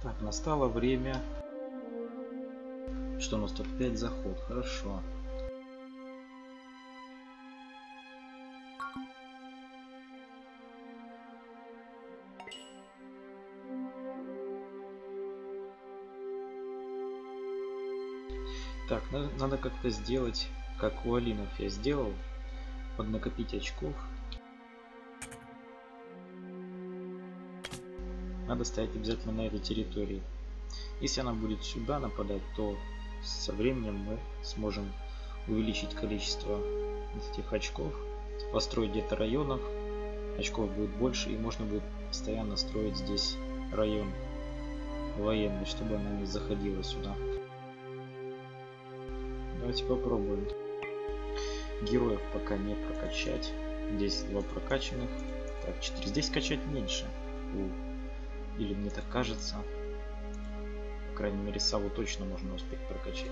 Так, настало время. Что у нас тут? 5 заход. Хорошо. Так, надо как-то сделать, как у Алинов я сделал, поднакопить очков. Надо стоять обязательно на этой территории. Если она будет сюда нападать, то со временем мы сможем увеличить количество этих очков, построить где-то районов, очков будет больше, и можно будет постоянно строить здесь район военный, чтобы она не заходила сюда. Давайте попробуем. Героев пока не прокачать. Здесь 2 прокачанных. Так, 4. Здесь качать меньше. Или мне так кажется. По крайней мере, Саву точно можно успеть прокачать.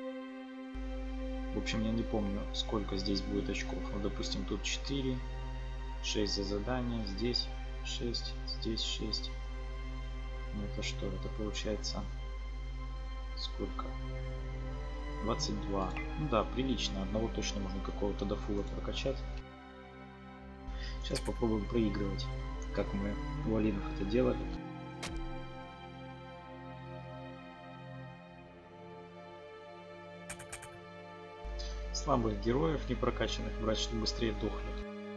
В общем, я не помню, сколько здесь будет очков. Ну, допустим, тут 4. 6 за задание. Здесь 6. Здесь 6. Ну, это что? Это получается... Сколько? 22. Ну да, прилично. Одного точно можно какого-то до фула прокачать. Сейчас попробуем проигрывать, как мы у Алинов это делали. Слабых героев, не прокачанных брать, чтобы быстрее дохли.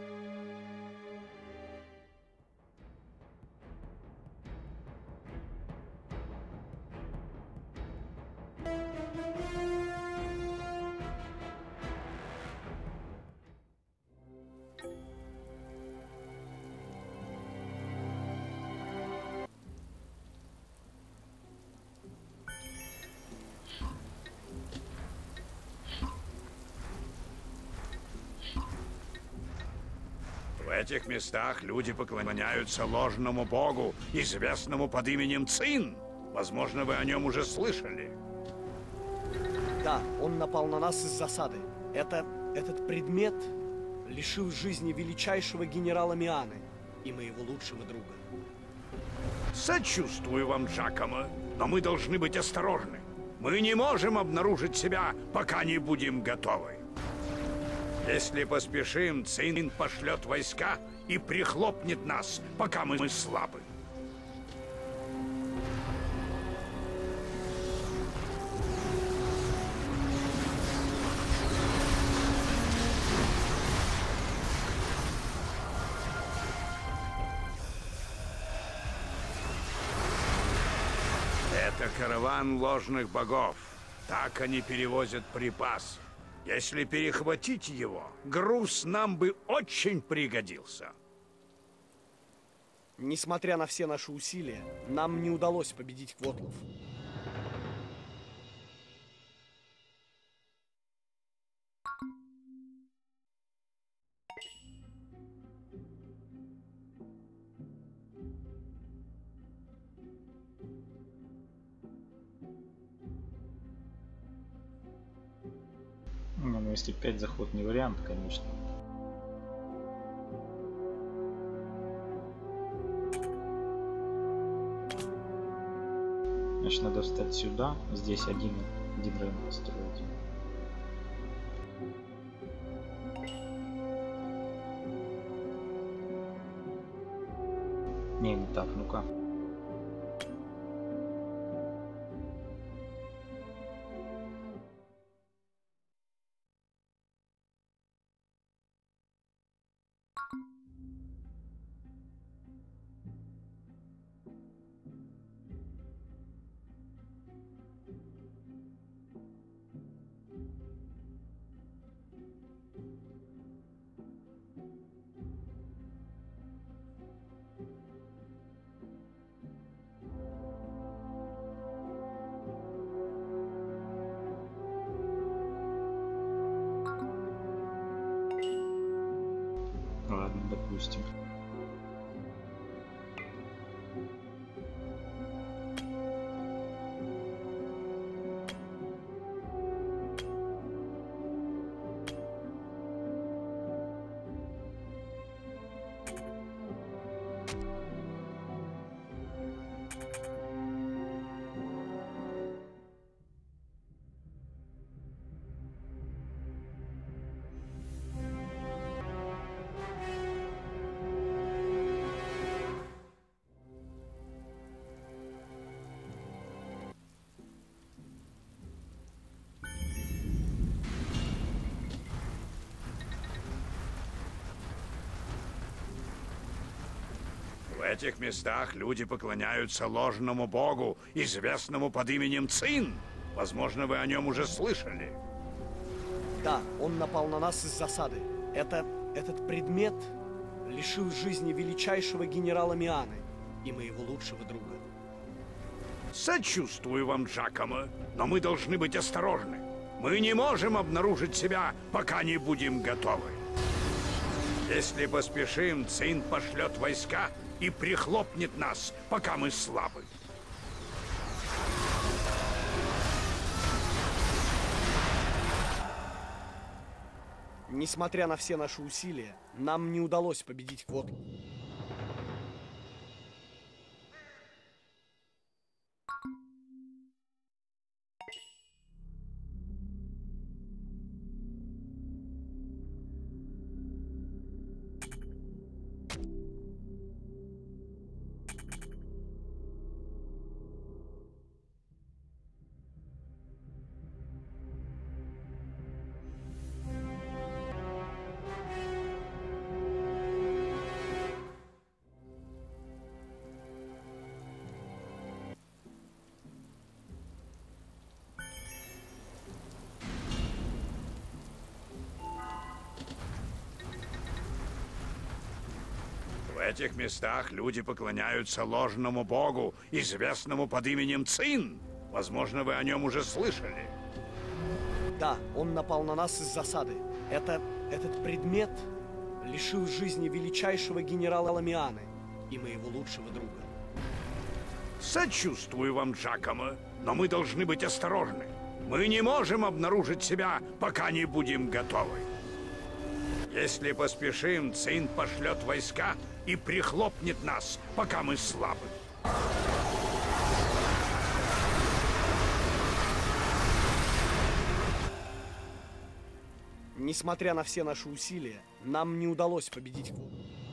В этих местах люди поклоняются ложному богу, известному под именем Цин. Возможно, вы о нем уже слышали. Да, он напал на нас из засады. Этот предмет лишил жизни величайшего генерала Мианы и моего лучшего друга. Сочувствую вам, Джакомо, но мы должны быть осторожны. Мы не можем обнаружить себя, пока не будем готовы. Если поспешим, Цин пошлет войска и прихлопнет нас, пока мы слабы. Это караван ложных богов. Так они перевозят припасы. Если перехватить его, груз нам бы очень пригодился. Несмотря на все наши усилия, нам не удалось победить квотлов. Ну, если 5 заход не вариант, конечно. Значит, надо встать сюда, здесь один район построить. Не так, ну-ка. В этих местах люди поклоняются ложному богу, известному под именем Цин. Возможно, вы о нем уже слышали. Да, он напал на нас из засады. Этот предмет лишил жизни величайшего генерала Мианы и моего лучшего друга. Сочувствую вам, Джакомо, но мы должны быть осторожны. Мы не можем обнаружить себя, пока не будем готовы. Если поспешим, Цин пошлет войска и прихлопнет нас, пока мы слабы. Несмотря на все наши усилия, нам не удалось победить Квотлу. В этих местах люди поклоняются ложному богу, известному под именем Цин. Возможно, вы о нем уже слышали. Да, он напал на нас из засады. Этот предмет лишил жизни величайшего генерала Мианы и моего лучшего друга. Сочувствую вам, Джакомо, но мы должны быть осторожны. Мы не можем обнаружить себя, пока не будем готовы. Если поспешим, Цин пошлет войска и прихлопнет нас, пока мы слабы. Несмотря на все наши усилия, нам не удалось победить Квотлу.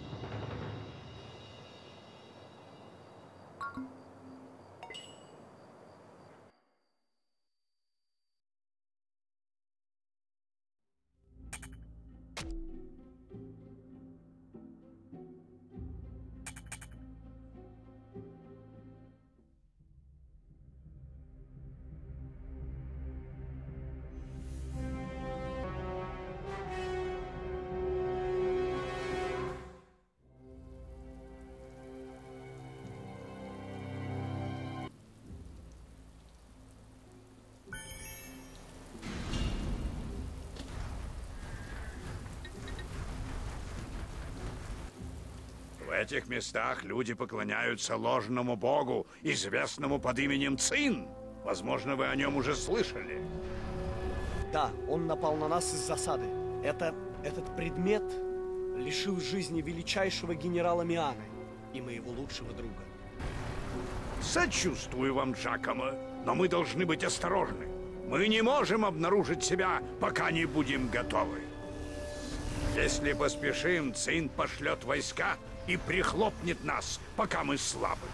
В этих местах люди поклоняются ложному богу, известному под именем Цин. Возможно, вы о нем уже слышали. Да, он напал на нас из засады. Этот предмет лишил жизни величайшего генерала Мианы и моего лучшего друга. Сочувствую вам, Джакомо, но мы должны быть осторожны. Мы не можем обнаружить себя, пока не будем готовы. Если поспешим, Цин пошлет войска и прихлопнет нас, пока мы слабы.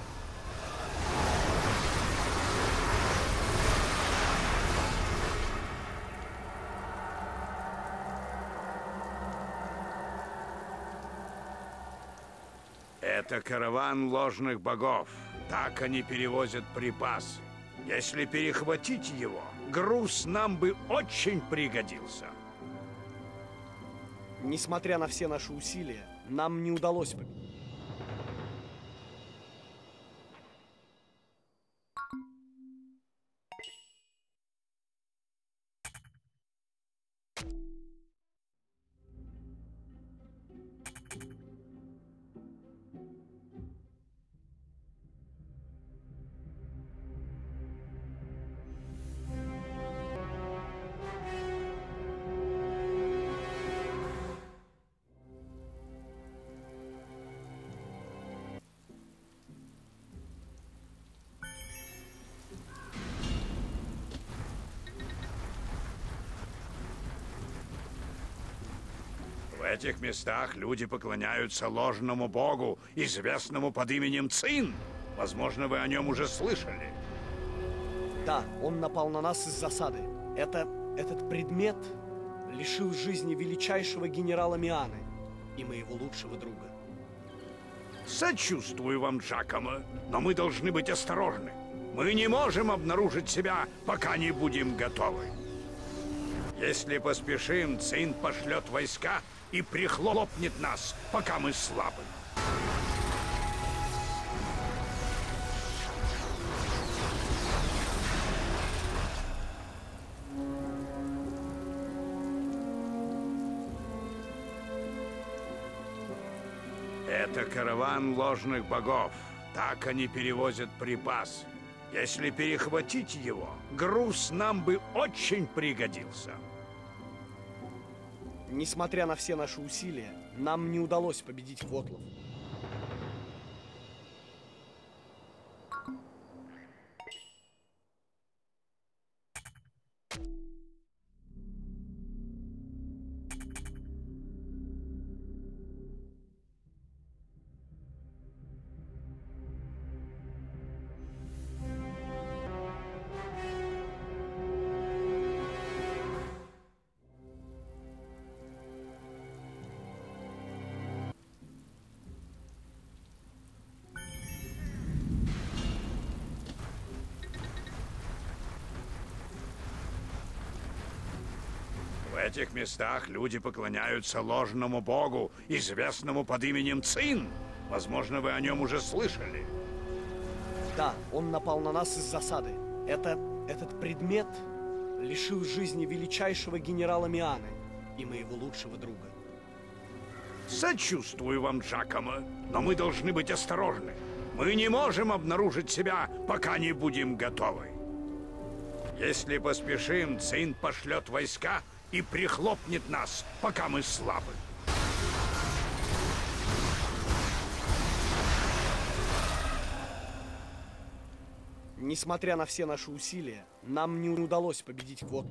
Это караван ложных богов. Так они перевозят припасы. Если перехватить его, груз нам бы очень пригодился. Несмотря на все наши усилия, нам не удалось победить. В этих местах люди поклоняются ложному богу, известному под именем Цин. Возможно, вы о нем уже слышали. Да, он напал на нас из засады. Этот предмет лишил жизни величайшего генерала Мианы и моего лучшего друга. Сочувствую вам, Джакомо, но мы должны быть осторожны. Мы не можем обнаружить себя, пока не будем готовы. Если поспешим, Цин пошлет войска и прихлопнет нас, пока мы слабы. Это караван ложных богов. Так они перевозят припас. Если перехватить его, груз нам бы очень пригодился. Несмотря на все наши усилия, нам не удалось победить квотлов. В этих местах люди поклоняются ложному богу, известному под именем Цин. Возможно, вы о нем уже слышали. Да, он напал на нас из засады. Этот предмет лишил жизни величайшего генерала Мианы и моего лучшего друга. Сочувствую вам, Джакомо, но мы должны быть осторожны. Мы не можем обнаружить себя, пока не будем готовы. Если поспешим, Цин пошлет войска и прихлопнет нас, пока мы слабы. Несмотря на все наши усилия, нам не удалось победить квот.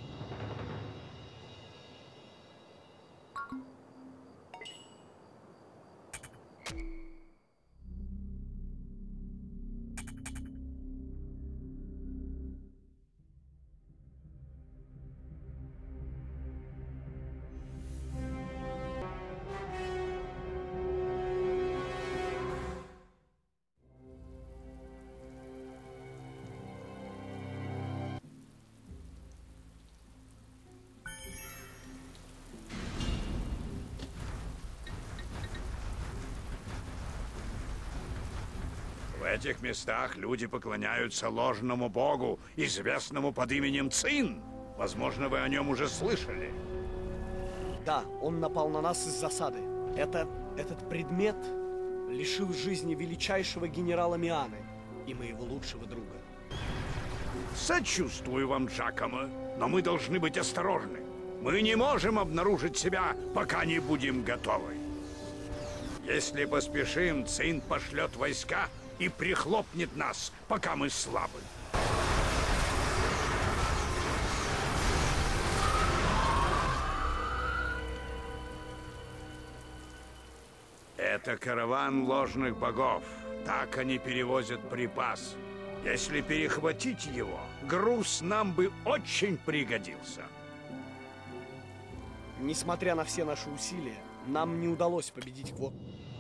В этих местах люди поклоняются ложному богу, известному под именем Цин. Возможно, вы о нем уже слышали. Да, он напал на нас из засады. Этот предмет лишил жизни величайшего генерала Мианы и моего лучшего друга. Сочувствую вам, Джакомо, но мы должны быть осторожны. Мы не можем обнаружить себя, пока не будем готовы. Если поспешим, Цин пошлет войска и прихлопнет нас, пока мы слабы. Это караван ложных богов. Так они перевозят припас. Если перехватить его, груз нам бы очень пригодился. Несмотря на все наши усилия, нам не удалось победить квот.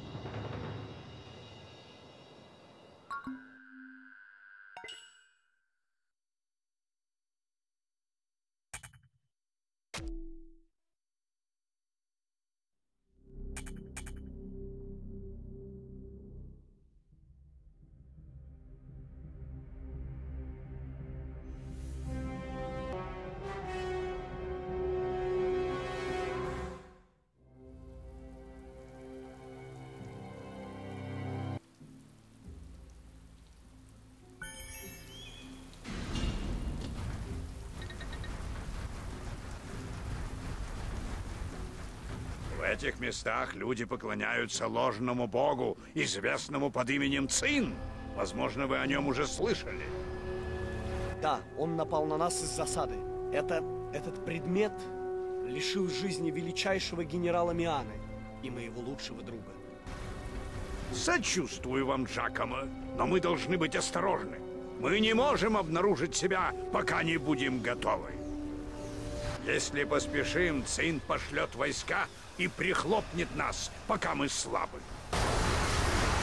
В этих местах люди поклоняются ложному богу, известному под именем Цин. Возможно, вы о нем уже слышали. Да, он напал на нас из засады. Этот предмет лишил жизни величайшего генерала Мианы и моего лучшего друга. Сочувствую вам, Джакомо, но мы должны быть осторожны. Мы не можем обнаружить себя, пока не будем готовы. Если поспешим, Цин пошлет войска и прихлопнет нас, пока мы слабы.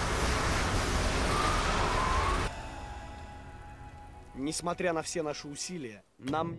Несмотря на все наши усилия, нам...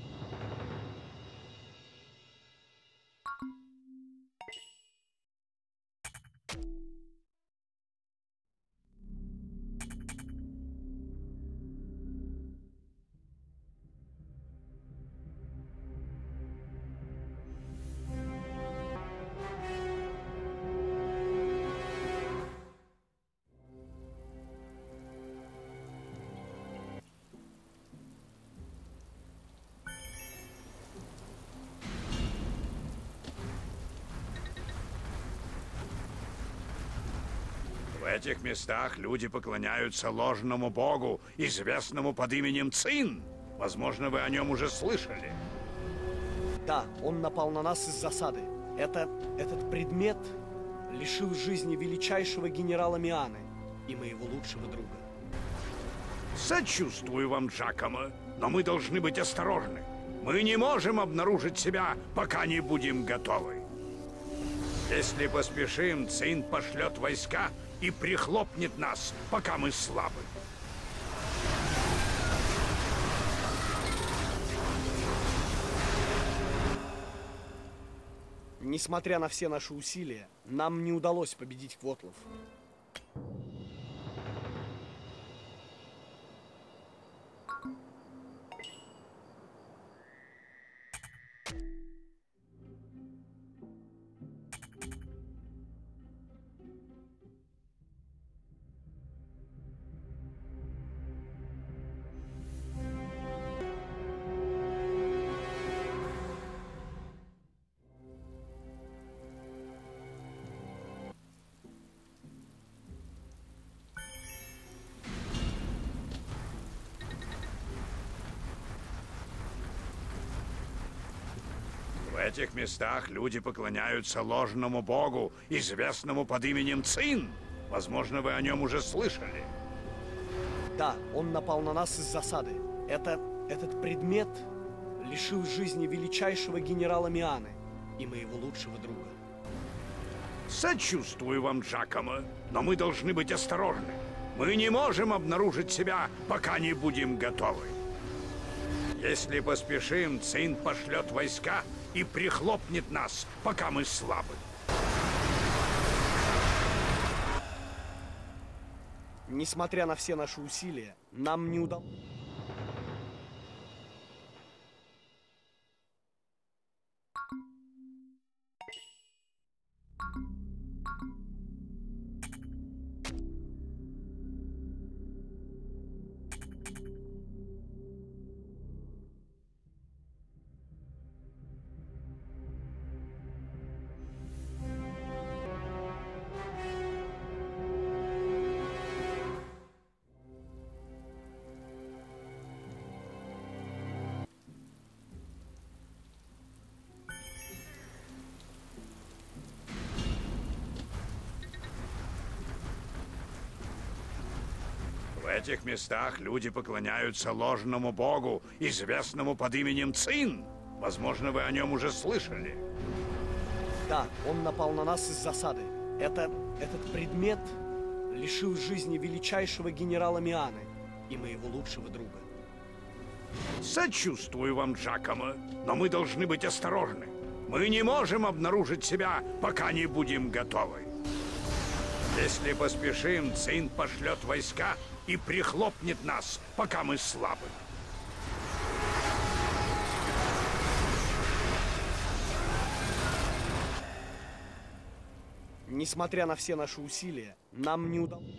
В этих местах люди поклоняются ложному богу, известному под именем Цин. Возможно, вы о нем уже слышали. Да, он напал на нас из засады. Этот предмет лишил жизни величайшего генерала Мианы и моего лучшего друга. Сочувствую вам, Джакомо, но мы должны быть осторожны. Мы не можем обнаружить себя, пока не будем готовы. Если поспешим, Цин пошлет войска и прихлопнет нас, пока мы слабы. Несмотря на все наши усилия, нам не удалось победить Квотлов. В этих местах люди поклоняются ложному богу, известному под именем Цин. Возможно, вы о нем уже слышали. Да, он напал на нас из засады. Этот предмет лишил жизни величайшего генерала Мианы и моего лучшего друга. Сочувствую вам, Джакомо, но мы должны быть осторожны. Мы не можем обнаружить себя, пока не будем готовы. Если поспешим, Цин пошлет войска и прихлопнет нас, пока мы слабы. Несмотря на все наши усилия, нам не удалось... В этих местах люди поклоняются ложному богу, известному под именем Цин. Возможно, вы о нем уже слышали. Да, он напал на нас из засады. Этот предмет лишил жизни величайшего генерала Мианы и моего лучшего друга. Сочувствую вам, Джакомо, но мы должны быть осторожны. Мы не можем обнаружить себя, пока не будем готовы. Если поспешим, Цин пошлет войска и прихлопнет нас, пока мы слабы. Несмотря на все наши усилия, нам не удалось...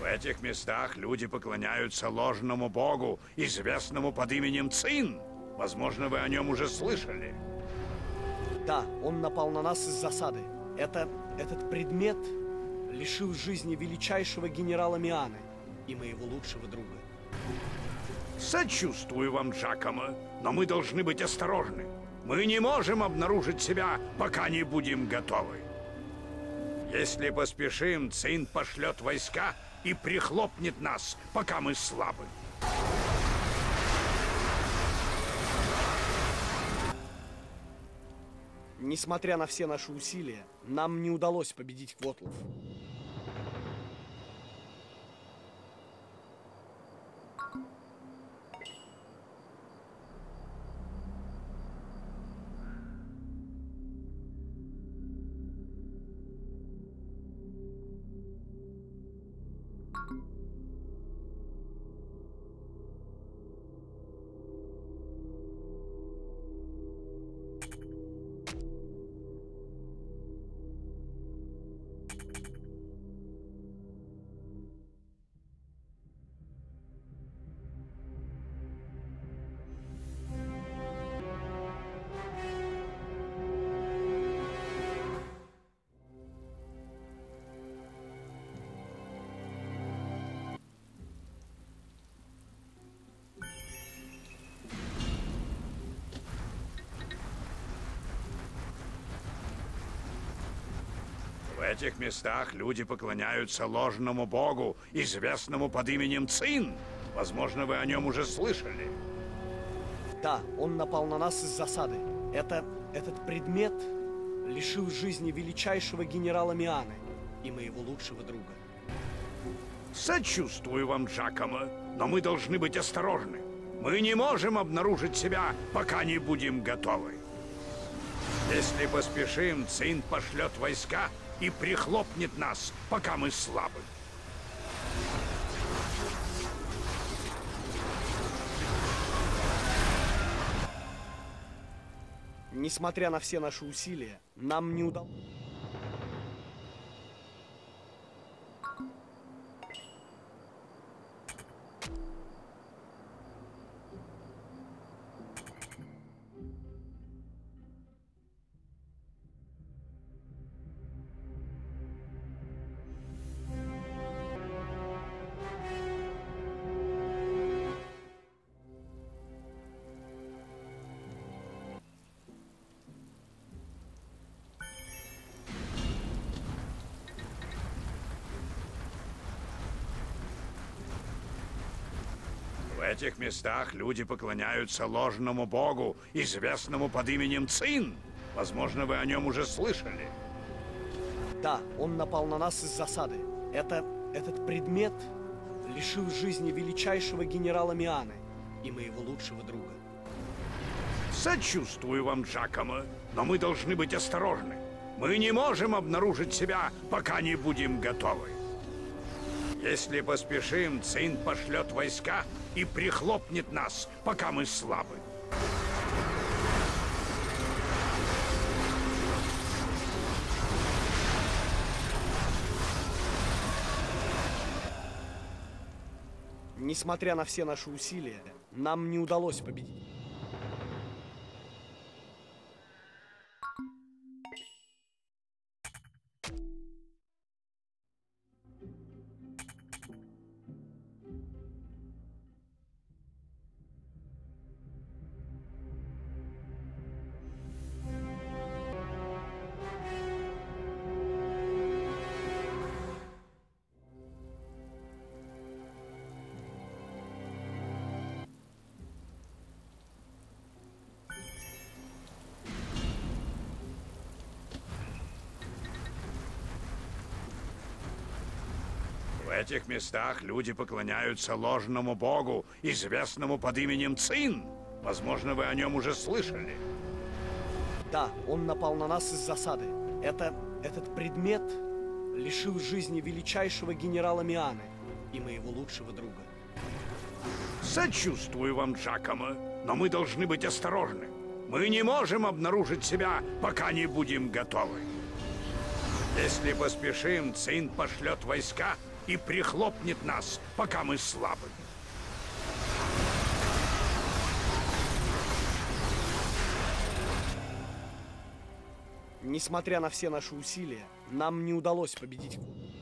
В этих местах люди поклоняются ложному богу, известному под именем Цин. Возможно, вы о нем уже слышали. Да, он напал на нас из засады. Этот предмет лишил жизни величайшего генерала Мианы и моего лучшего друга. Сочувствую вам, Джакомо, но мы должны быть осторожны. Мы не можем обнаружить себя, пока не будем готовы. Если поспешим, Цин пошлет войска и прихлопнет нас, пока мы слабы. Несмотря на все наши усилия, нам не удалось победить Квотлов. В этих местах люди поклоняются ложному богу, известному под именем Цин. Возможно, вы о нем уже слышали. Да, он напал на нас из засады. Этот предмет лишил жизни величайшего генерала Мианы и моего лучшего друга. Сочувствую вам, Джакомо, но мы должны быть осторожны. Мы не можем обнаружить себя, пока не будем готовы. Если поспешим, Цин пошлет войска и прихлопнет нас, пока мы слабы. Несмотря на все наши усилия, нам не удалось. В этих местах люди поклоняются ложному богу, известному под именем Цин. Возможно, вы о нем уже слышали. Да, он напал на нас из засады. Этот предмет лишил жизни величайшего генерала Мианы и моего лучшего друга. Сочувствую вам, Джакомо, но мы должны быть осторожны. Мы не можем обнаружить себя, пока не будем готовы. Если поспешим, Цин пошлет войска и прихлопнет нас, пока мы слабы. Несмотря на все наши усилия, нам не удалось победить. В этих местах люди поклоняются ложному богу, известному под именем Цин. Возможно, вы о нем уже слышали. Да, он напал на нас из засады. Этот предмет лишил жизни величайшего генерала Мианы и моего лучшего друга. Сочувствую вам, Джакомо, но мы должны быть осторожны. Мы не можем обнаружить себя, пока не будем готовы. Если поспешим, Цин пошлет войска и прихлопнет нас, пока мы слабы. Несмотря на все наши усилия, нам не удалось победить.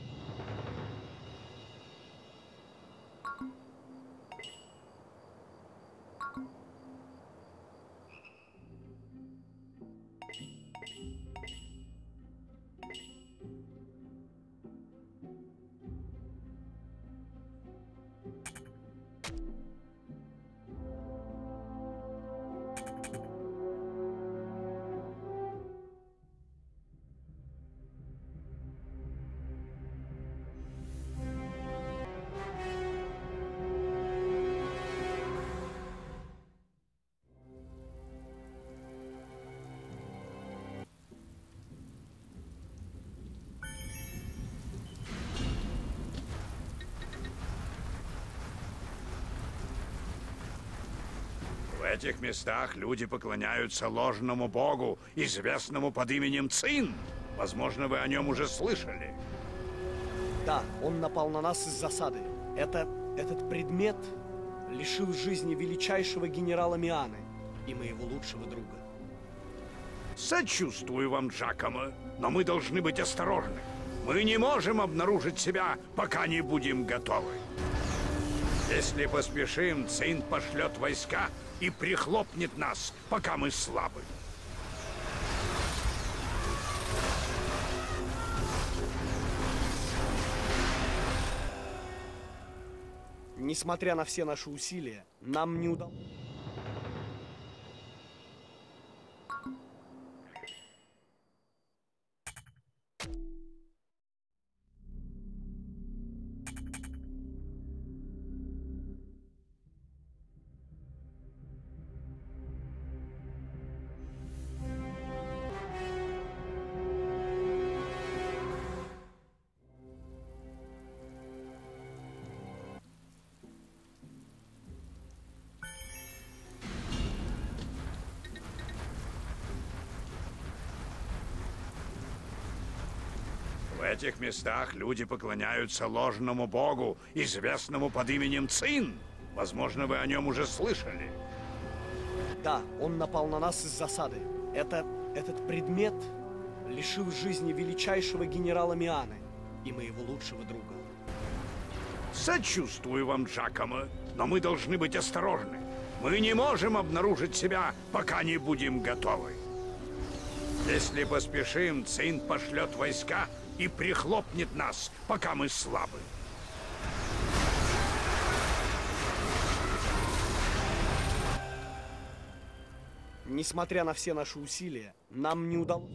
В этих местах люди поклоняются ложному богу, известному под именем Цин. Возможно, вы о нем уже слышали. Да, он напал на нас из засады. Этот предмет лишил жизни величайшего генерала Мианы и моего лучшего друга. Сочувствую вам, Джакомо, но мы должны быть осторожны. Мы не можем обнаружить себя, пока не будем готовы. Если поспешим, Цин пошлет войска и прихлопнет нас, пока мы слабы. Несмотря на все наши усилия, нам не удалось. В этих местах люди поклоняются ложному богу, известному под именем Цин. Возможно, вы о нем уже слышали. Да, он напал на нас из засады. Этот предмет лишил жизни величайшего генерала Мианы и моего лучшего друга. Сочувствую вам, Джакомо, но мы должны быть осторожны. Мы не можем обнаружить себя, пока не будем готовы. Если поспешим, Цин пошлет войска и прихлопнет нас, пока мы слабы. Несмотря на все наши усилия, нам не удалось.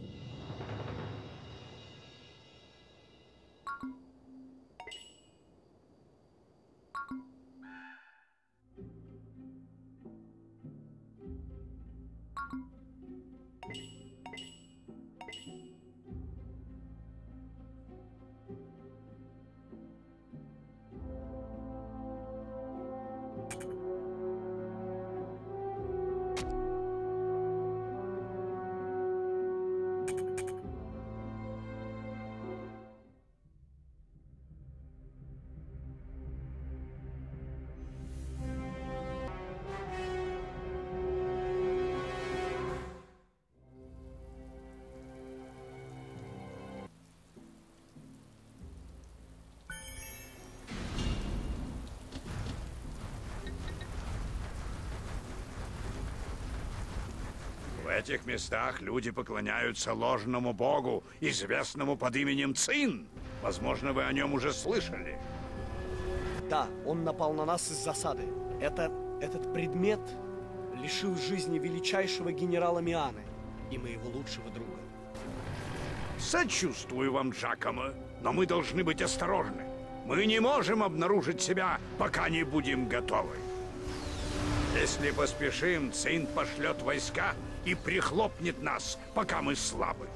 В этих местах люди поклоняются ложному богу, известному под именем Цин. Возможно, вы о нем уже слышали. Да, он напал на нас из засады. Этот предмет лишил жизни величайшего генерала Мианы и моего лучшего друга. Сочувствую вам, Джакомо, но мы должны быть осторожны. Мы не можем обнаружить себя, пока не будем готовы. Если поспешим, Цин пошлет войска и прихлопнет нас, пока мы слабы.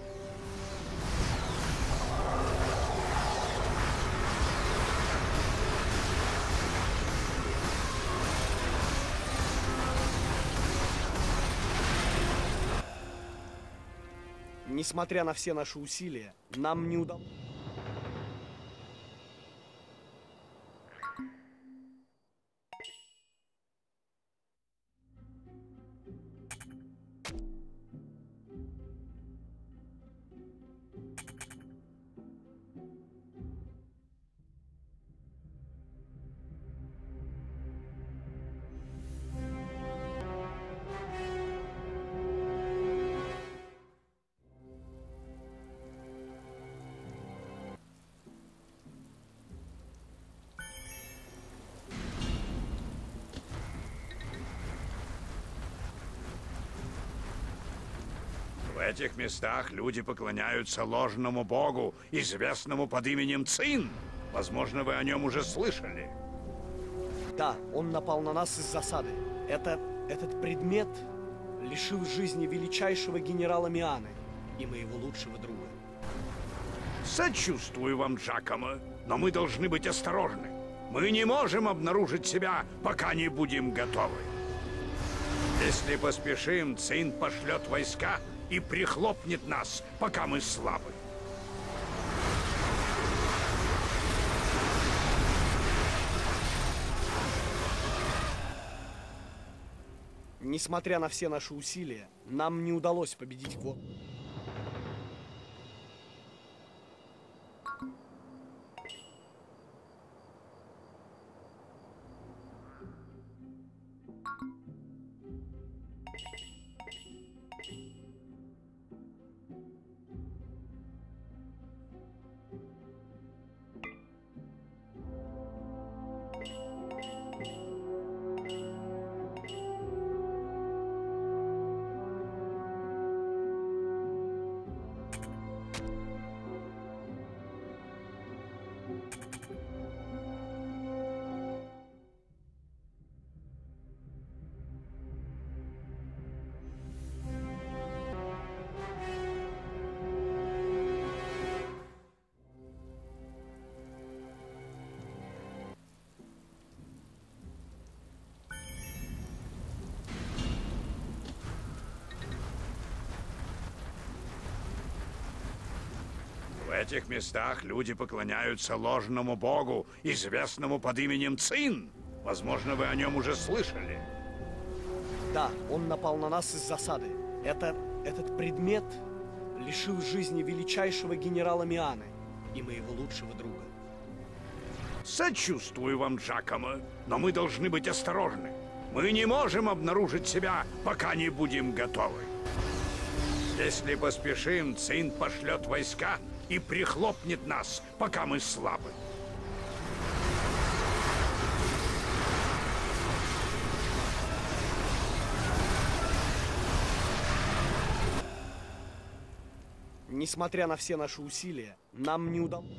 Несмотря на все наши усилия, нам не удалось. В этих местах люди поклоняются ложному богу, известному под именем Цин. Возможно, вы о нем уже слышали. Да, он напал на нас из засады. Этот предмет лишил жизни величайшего генерала Мианы и моего лучшего друга. Сочувствую вам, Джакомо, но мы должны быть осторожны. Мы не можем обнаружить себя, пока не будем готовы. Если поспешим, Цин пошлет войска и прихлопнет нас, пока мы слабы. Несмотря на все наши усилия, нам не удалось победить его. В этих местах люди поклоняются ложному богу, известному под именем Цин. Возможно, вы о нем уже слышали. Да, он напал на нас из засады. Этот предмет лишил жизни величайшего генерала Мианы и моего лучшего друга. Сочувствую вам, Джакомо, но мы должны быть осторожны. Мы не можем обнаружить себя, пока не будем готовы. Если поспешим, Цин пошлет войска и прихлопнет нас, пока мы слабы. Несмотря на все наши усилия, нам не удалось.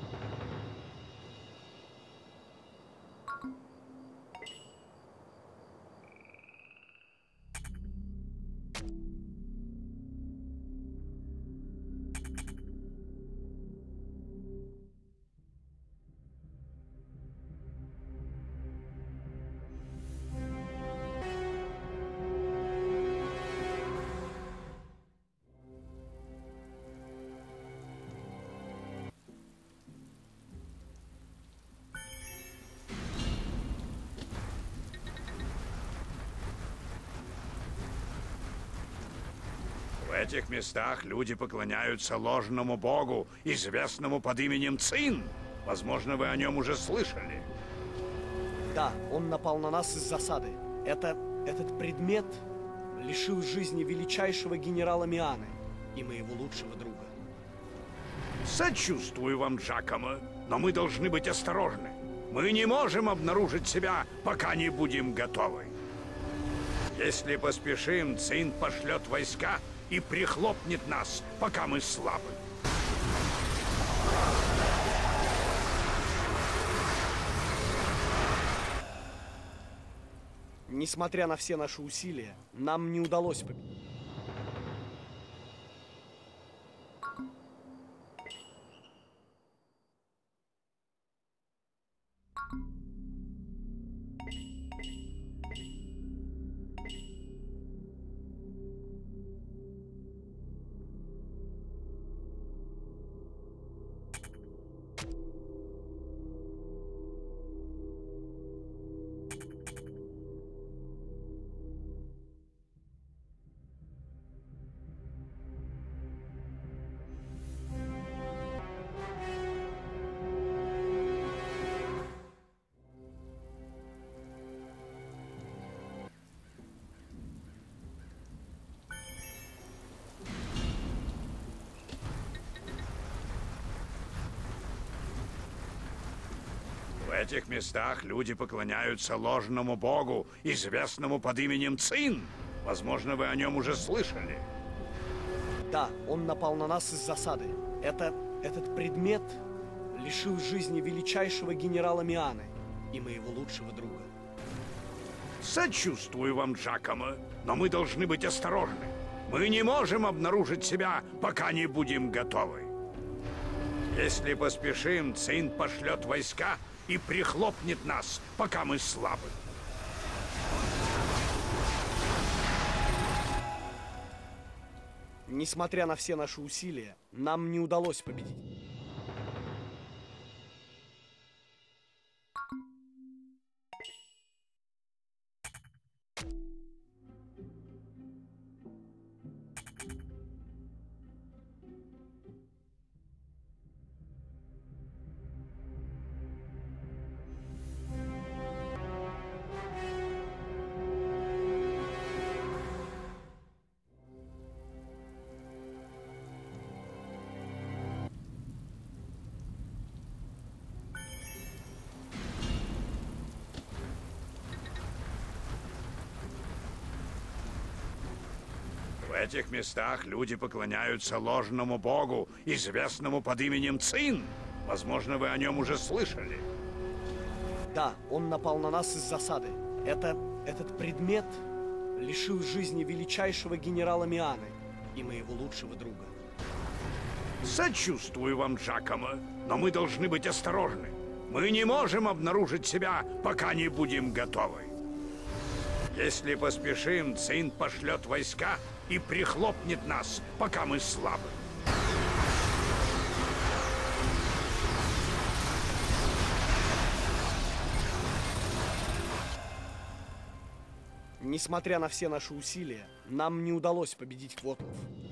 В этих местах люди поклоняются ложному богу, известному под именем Цин. Возможно, вы о нем уже слышали. Да, он напал на нас из засады. Этот предмет лишил жизни величайшего генерала Мианы и моего лучшего друга. Сочувствую вам, Джакомо, но мы должны быть осторожны. Мы не можем обнаружить себя, пока не будем готовы. Если поспешим, Цин пошлет войска и прихлопнет нас, пока мы слабы. Несмотря на все наши усилия, нам не удалось победить. В этих местах люди поклоняются ложному богу, известному под именем Цин. Возможно, вы о нем уже слышали. Да, он напал на нас из засады. Этот предмет лишил жизни величайшего генерала Мианы и моего лучшего друга. Сочувствую вам, Джакомо, но мы должны быть осторожны. Мы не можем обнаружить себя, пока не будем готовы. Если поспешим, Цин пошлет войска и прихлопнет нас, пока мы слабы. Несмотря на все наши усилия, нам не удалось победить. В этих местах люди поклоняются ложному богу, известному под именем Цин. Возможно, вы о нем уже слышали. Да, он напал на нас из засады. Этот предмет лишил жизни величайшего генерала Мианы и моего лучшего друга. Сочувствую вам, Джакомо, но мы должны быть осторожны. Мы не можем обнаружить себя, пока не будем готовы. Если поспешим, Цин пошлет войска и прихлопнет нас, пока мы слабы. Несмотря на все наши усилия, нам не удалось победить Квотлов.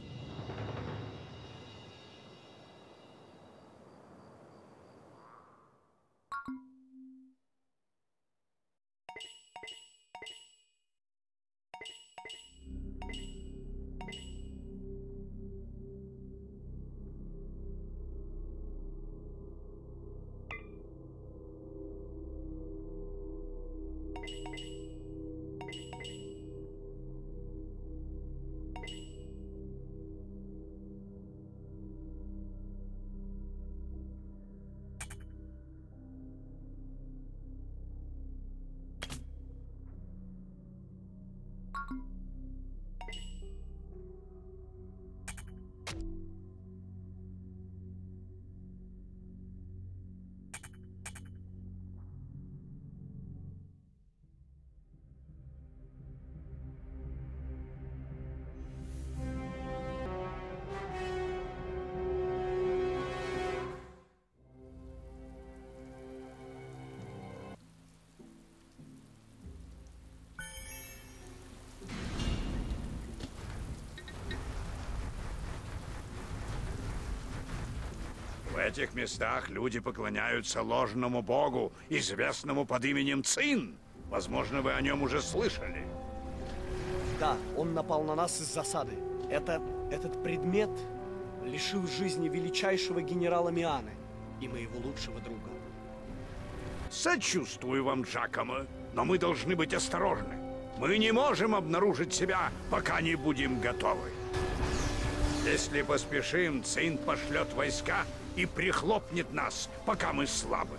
В этих местах люди поклоняются ложному богу, известному под именем Цин. Возможно, вы о нем уже слышали. Да, он напал на нас из засады. Этот предмет лишил жизни величайшего генерала Мианы и моего лучшего друга. Сочувствую вам, Джакомо, но мы должны быть осторожны. Мы не можем обнаружить себя, пока не будем готовы. Если поспешим, Цин пошлет войска и прихлопнет нас, пока мы слабы.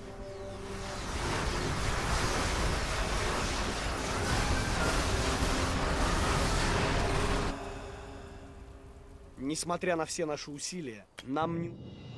Несмотря на все наши усилия, нам не...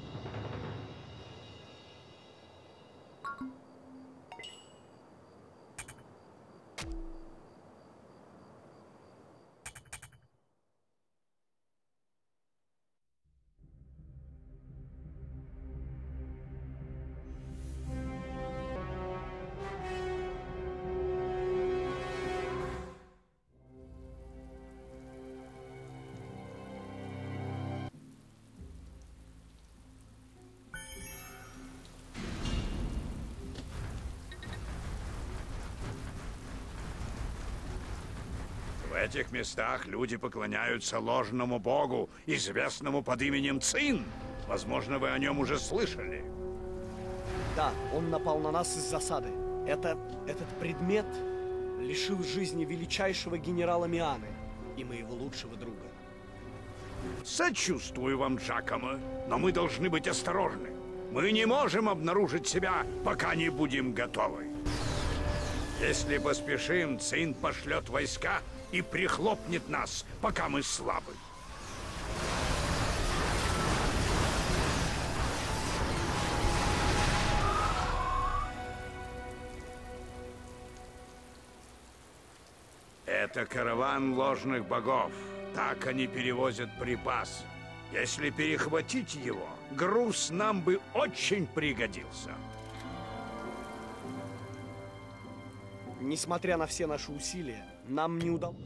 В этих местах люди поклоняются ложному богу, известному под именем Цин. Возможно, вы о нем уже слышали. Да, он напал на нас из засады. Этот предмет лишил жизни величайшего генерала Мианы и моего лучшего друга. Сочувствую вам, Джакомо, но мы должны быть осторожны. Мы не можем обнаружить себя, пока не будем готовы. Если поспешим, Цин пошлет войска и прихлопнет нас, пока мы слабы. Это караван ложных богов. Так они перевозят припасы. Если перехватить его, груз нам бы очень пригодился. Несмотря на все наши усилия, нам не удалось.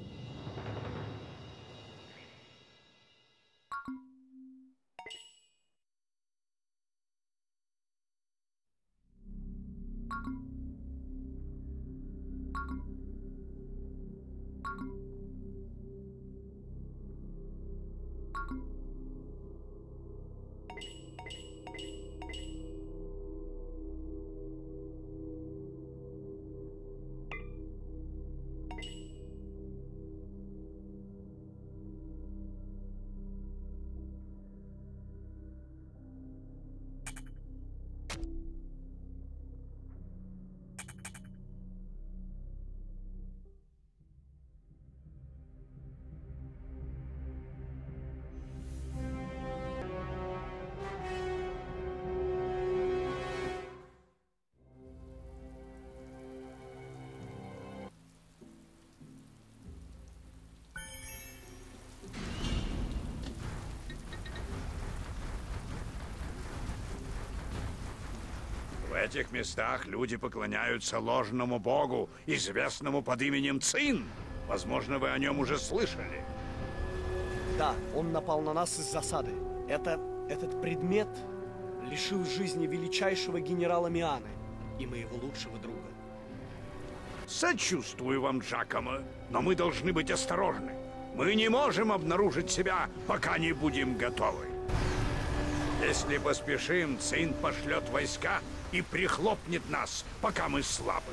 В этих местах люди поклоняются ложному богу, известному под именем Цин. Возможно, вы о нем уже слышали. Да, он напал на нас из засады. Этот предмет лишил жизни величайшего генерала Мианы и моего лучшего друга. Сочувствую вам, Джакомо, но мы должны быть осторожны. Мы не можем обнаружить себя, пока не будем готовы. Если поспешим, Цин пошлет войска и прихлопнет нас, пока мы слабы.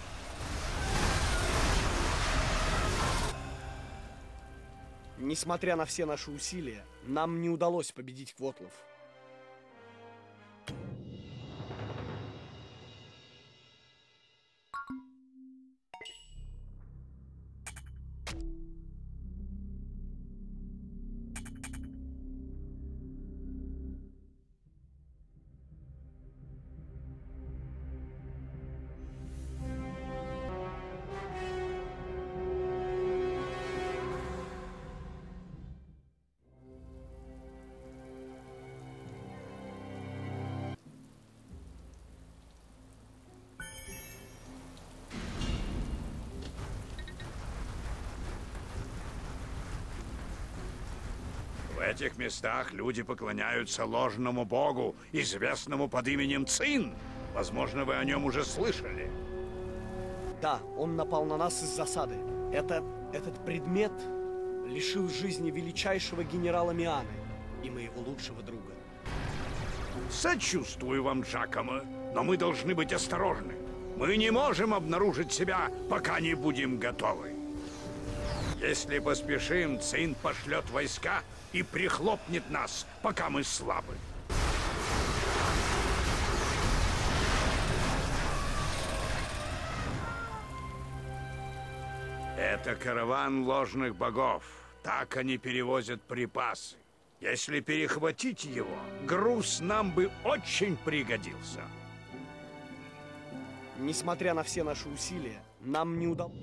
Несмотря на все наши усилия, нам не удалось победить Квотлов. В этих местах люди поклоняются ложному богу, известному под именем Цин. Возможно, вы о нем уже слышали. Да, он напал на нас из засады. Этот предмет лишил жизни величайшего генерала Мианы и моего лучшего друга. Сочувствую вам, Джакомо, но мы должны быть осторожны. Мы не можем обнаружить себя, пока не будем готовы. Если поспешим, Цин пошлет войска и прихлопнет нас, пока мы слабы. Это караван ложных богов. Так они перевозят припасы. Если перехватить его, груз нам бы очень пригодился. Несмотря на все наши усилия, нам не удалось.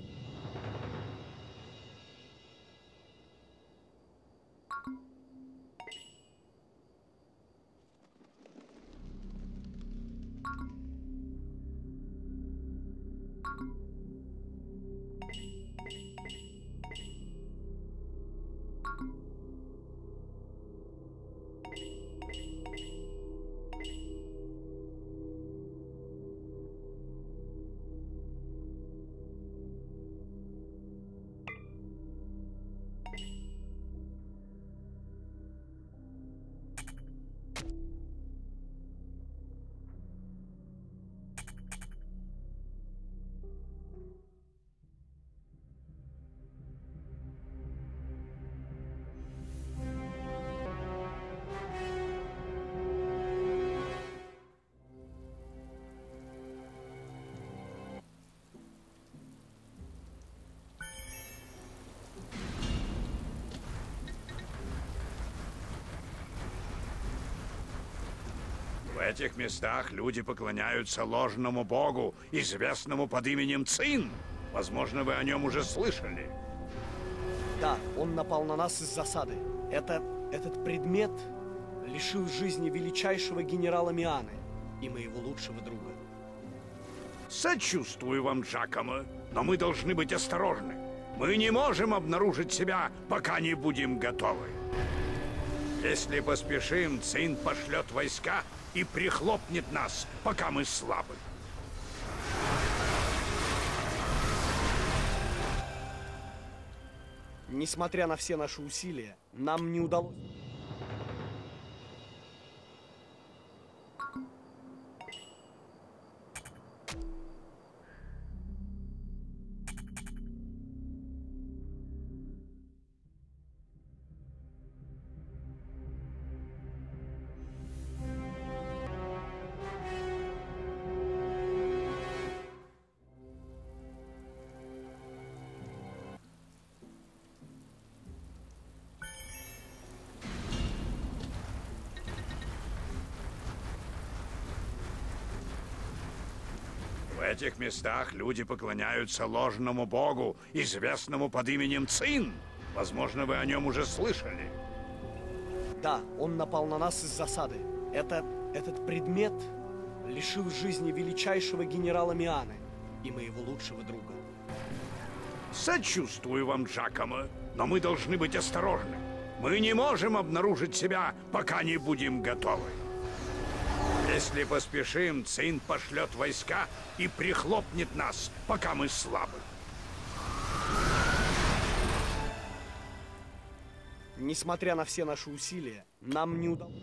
В этих местах люди поклоняются ложному богу, известному под именем Цин. Возможно, вы о нем уже слышали. Да, он напал на нас из засады. Этот предмет лишил жизни величайшего генерала Мианы и моего лучшего друга. Сочувствую вам, Джакомо, но мы должны быть осторожны. Мы не можем обнаружить себя, пока не будем готовы. Если поспешим, Цин пошлет войска и прихлопнет нас, пока мы слабы. Несмотря на все наши усилия, нам не удалось. В этих местах люди поклоняются ложному богу, известному под именем Цин. Возможно, вы о нем уже слышали. Да, он напал на нас из засады. Этот предмет лишил жизни величайшего генерала Мианы и моего лучшего друга. Сочувствую вам, Джакомо, но мы должны быть осторожны. Мы не можем обнаружить себя, пока не будем готовы. Если поспешим, Цин пошлет войска и прихлопнет нас, пока мы слабы. Несмотря на все наши усилия, нам не удалось.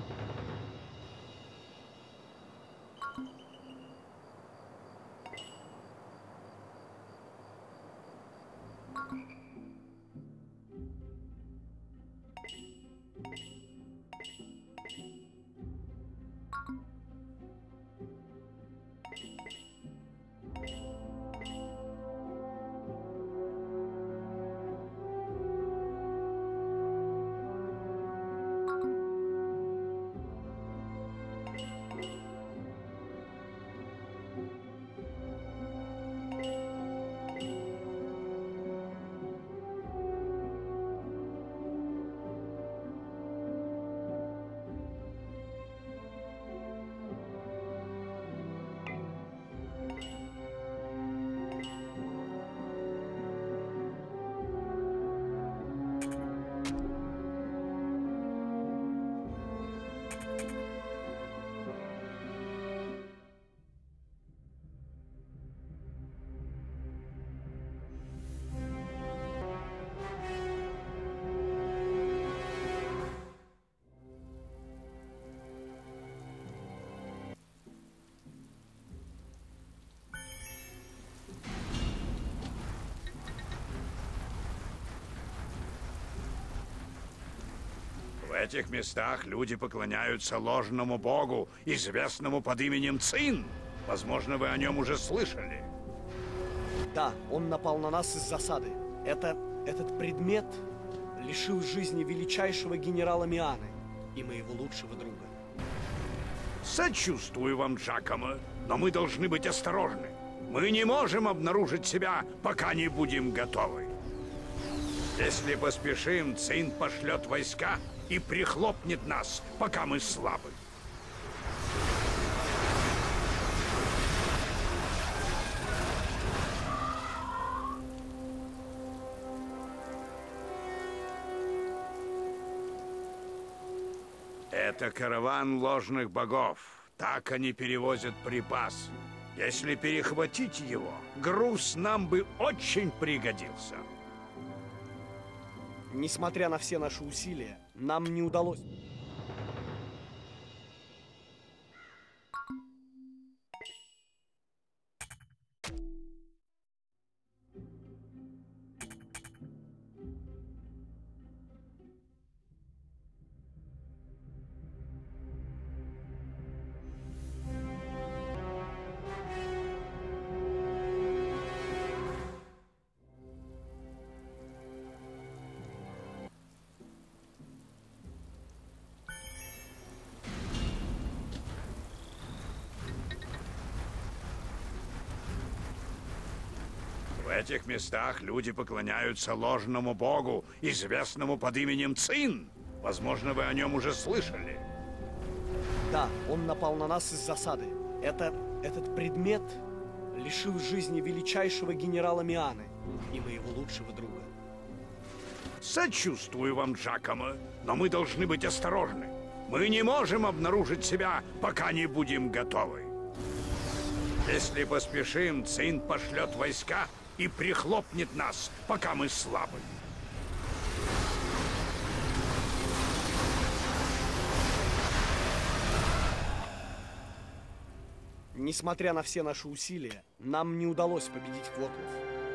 В этих местах люди поклоняются ложному богу, известному под именем Цин. Возможно, вы о нем уже слышали. Да, он напал на нас из засады. Этот предмет лишил жизни величайшего генерала Мианы и моего лучшего друга. Сочувствую вам, Джакомо, но мы должны быть осторожны. Мы не можем обнаружить себя, пока не будем готовы. Если поспешим, Цин пошлет войска и прихлопнет нас, пока мы слабы. Это караван ложных богов. Так они перевозят припасы. Если перехватить его, груз нам бы очень пригодился. Несмотря на все наши усилия, нам не удалось. В этих местах люди поклоняются ложному богу, известному под именем Цин. Возможно, вы о нем уже слышали. Да, он напал на нас из засады. Этот предмет лишил жизни величайшего генерала Мианы и моего лучшего друга. Сочувствую вам, Джакомо, но мы должны быть осторожны. Мы не можем обнаружить себя, пока не будем готовы. Если поспешим, Цин пошлет войска и прихлопнет нас, пока мы слабы. Несмотря на все наши усилия, нам не удалось победить Квотлов.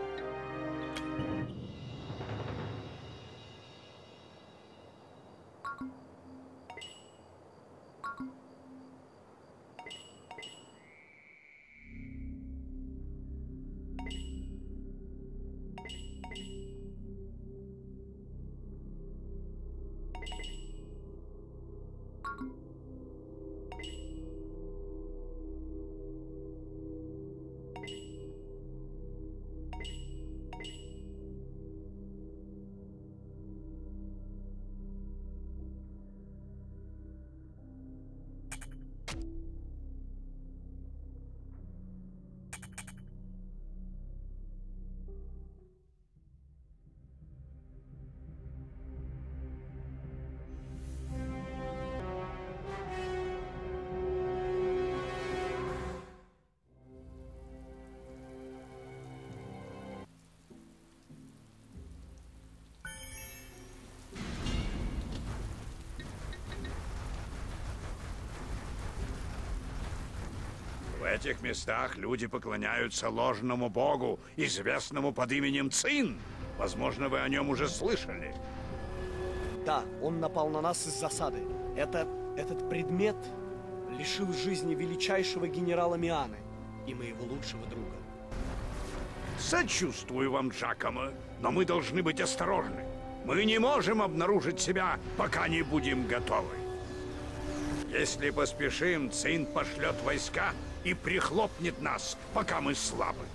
В этих местах люди поклоняются ложному богу, известному под именем Цин. Возможно, вы о нем уже слышали. Да, он напал на нас из засады. Этот предмет лишил жизни величайшего генерала Мианы и моего лучшего друга. Сочувствую вам, Джакомо, но мы должны быть осторожны. Мы не можем обнаружить себя, пока не будем готовы. Если поспешим, Цин пошлет войска и прихлопнет нас, пока мы слабы.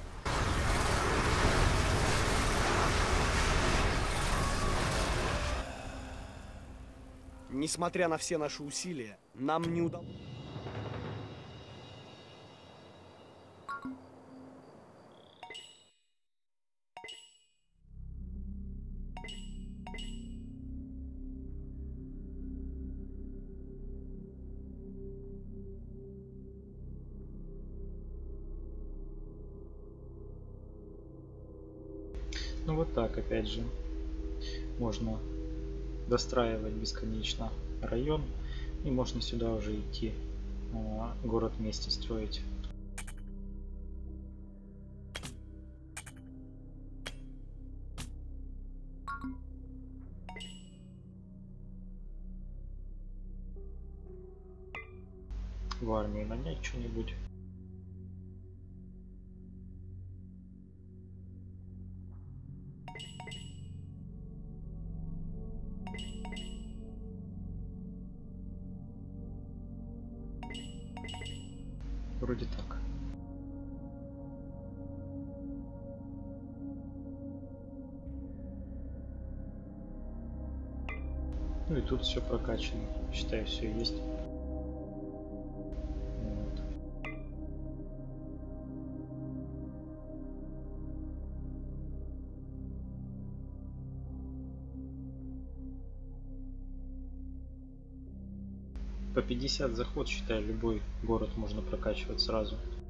Несмотря на все наши усилия, нам не удалось. Ну вот так, опять же, можно достраивать бесконечно район, и можно сюда уже идти, город вместе строить. В армии нанять что-нибудь. Вроде так. Ну и тут все прокачано. Считаю, все есть. Вот. По 50 заход, считаю, любой город можно прокачивать сразу.